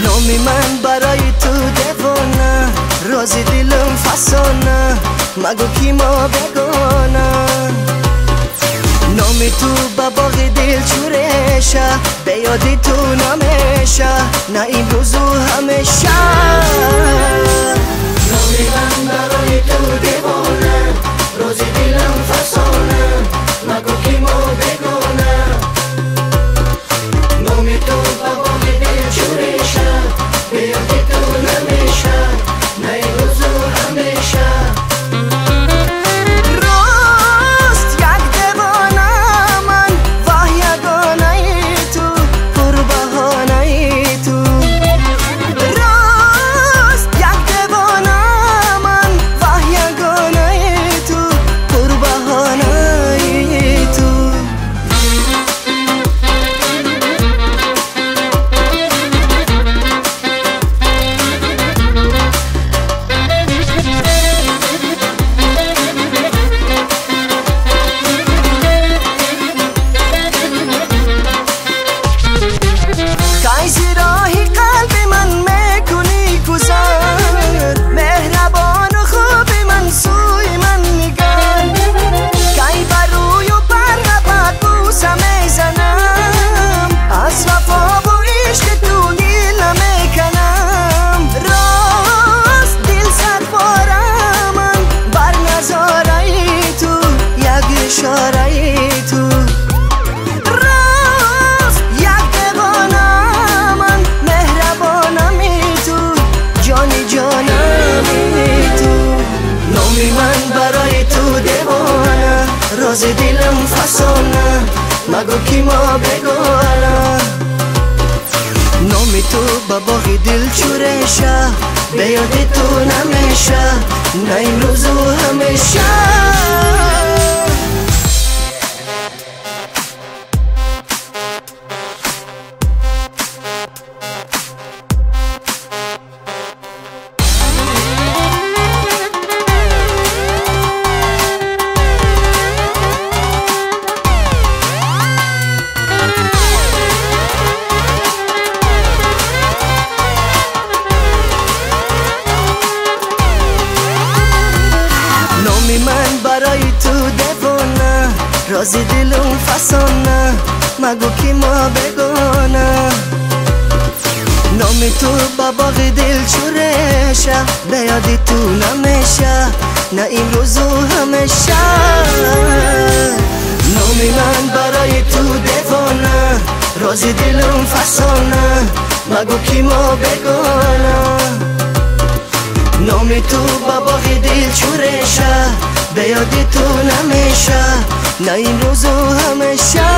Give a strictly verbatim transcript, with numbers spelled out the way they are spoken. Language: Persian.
نامی من برای تو دیوانه، رازی دلم فسانه، مگو کی ما بگانه. نامی تو با باغ دل چورشه، به یادی تو نمیشه، نه این روزو همیشه. نامی من برای تو دیوانه، رازی دلم فسانه، مگو کی ما بگانه. نامی تو با باغ دل چورشه، به یادی تو نمیشه، نه این روزو همیشه. رازی دلم فسانه، مگو کی ما بگانه. نامی تو با باغ دل چورشه، به یاد تو نمیشه، نه این روزو همیشه. من برای تو دیوانه، رازی دلم فسانه، مگو کی ما بگانه. نامی تو با باغ دل چورشه، به یادی تو نمیشه، نه این روزو همیشه. نامی من برای تو دیوانه، رازی دلم فسانه، مگو کی ما بگانه. نامی تو با باغ دل چورشه، به یادی تو نمیشه، نه این روزو همیشه.